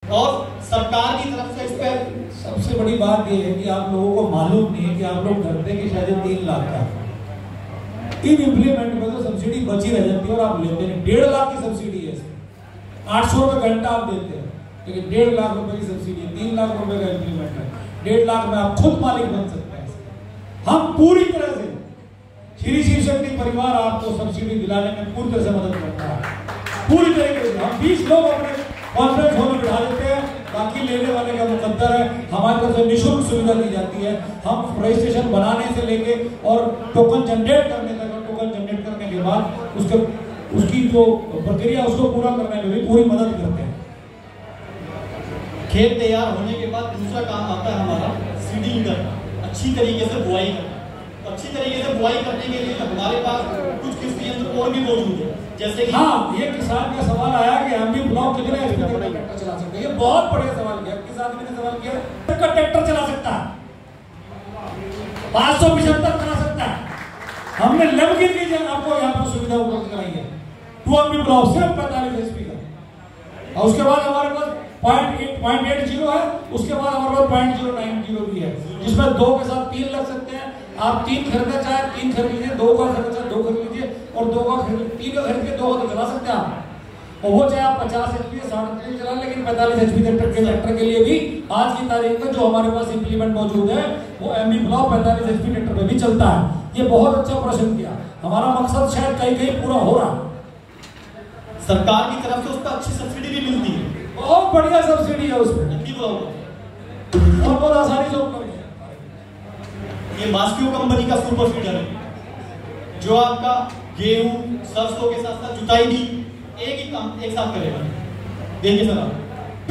और सरकार की तरफ से इस पर सबसे बड़ी बात यह है कि आप लोगों को मालूम नहीं है कि आप लोग करते कि शायद 3 लाख का इन इम्प्लीमेंट में तो सब्सिडी बची रह जाती है और आप लेते हैं। 1.5 लाख की सब्सिडी है, 800 रुपये घंटा आप देते हैं, लेकिन 1.5 लाख रुपए की सब्सिडी है, 3 लाख रुपए का इम्प्लीमेंट है। 1.5 लाख में आप खुद मालिक बन सकते हैं। हम पूरी तरह से श्री शिव शक्ति परिवार आपको सब्सिडी दिलाने में पूरी तरह से मदद करता है, पूरी तरीके से। हम 20 लोग अपने कॉन्फ्रेंस हॉल में बिठा देते हैं, बाकी लेने वाले का मुकद्दर है। हमारी तरफ से निःशुल्क सुविधा दी जाती है। हम रजिस्ट्रेशन बनाने से लेके और टोकन जनरेट करने तक, टोकन जनरेट करने के बाद उसकी जो प्रक्रिया उसको पूरा करने में भी पूरी मदद करते हैं। खेत तैयार होने के बाद दूसरा काम आता है हमारा सीडिंग करना, अच्छी तरीके से बुआई करना। अच्छी तरीके से बुआई करने के लिए हमारे पास कुछ कृषि यंत्र और भी मौजूद है, जैसे कि हाँ, ये किसान का सवाल आया कि हम भी ब्लॉक कितने ट्रैक्टर चला सकते हैं। ये बहुत बढ़िया सवाल किया किसान ने सवाल किया। का ट्रैक्टर चला सकता है, 575 चला सकता है। हमने लमगिन की जगह आपको यहाँ पर सुविधा उपलब्ध कराई है। 2 MB ब्लॉक सिर्फ 45 HP का, और उसके बाद हमारे पास 0.80 है, उसके बाद हमारे पास 0.090 भी है, जिसमें 2 के साथ 3 लग सकते हैं। आप 3 खरीदना चाहे 3 खरीद लीजिए, 2 का खरीदना चाहे 2 खरीद लीजिए, और 2 का खरीद 3 का खरीद के 2 का तो चला सकते हैं आप। और वो चाहे आप 50 HP 60 HP चला, लेकिन 45 HP ट्रैक्टर के लिए भी आज की तारीख में जो हमारे पास इंप्लीमेंट मौजूद है वो MB ब्लॉक 45 HP ट्रैक्टर में भी चलता है। ये बहुत अच्छा प्रश्न किया। हमारा मकसद शायद कहीं पूरा हो रहा। सरकार की तरफ से उस पर अच्छी सब्सिडी भी मिलती है, बहुत बढ़िया सब्सिडी है उसमें, और बहुत आसानी से उपलब्ध है। ये मास्क्यू कंपनी का सुपर फीडर है, जो आपका गेहूं सरसों के साथ साथ जुताई भी एक ही काम एक साथ करेगा। देखिए सर आप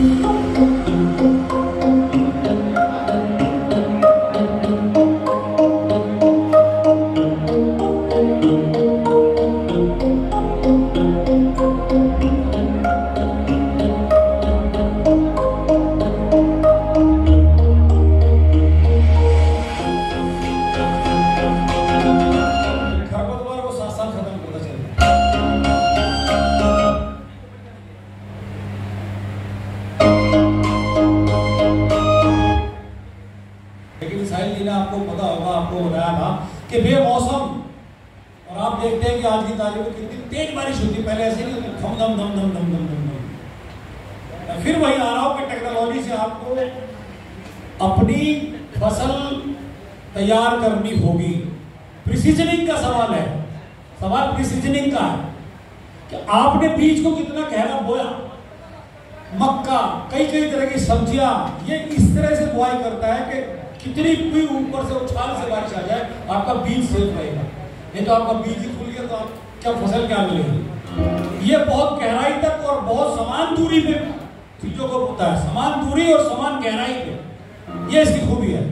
आपको पता होगा, आपको बताया था कि बेमौसम, और आप देखते हैं कि आज की तारीख में कितनी तेज बारिश होती है। पहले ऐसे नहीं होती, धम धम धम धम धम धम धम। फिर वही आ रहा हूं कि टेक्नोलॉजी से आपको अपनी फसल तैयार करनी होगी। प्रिसीजनिंग का सवाल है, सवाल प्रिसीजनिंग का है कि आपने बीज को कितना गहरा बोया। मक्का, कई तरह की सब्जियां, ये इस तरह से बुआई करता है कि कितनी भी ऊपर से उछाल से बारिश आ जाए आपका बीज सेफ रहेगा। नहीं तो आपका बीज ही खुल गया तो आप क्या फसल क्या मिलेगी। ये बहुत गहराई तक और बहुत समान दूरी पे चीजों को होता है, समान दूरी और समान गहराई पे, ये इसकी खूबी है।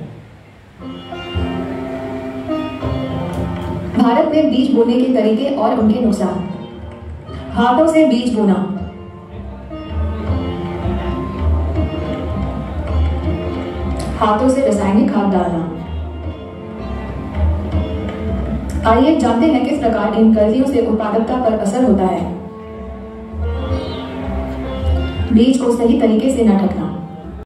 भारत में बीज बोने के तरीके और उनके नुकसान। हाथों से बीज बोना, हाथों से रासायनिक खाद डालना। आइए जानते हैं किस प्रकार इन गलतियों से उत्पादकता पर असर होता है। बीज को सही तरीके से न ढकना,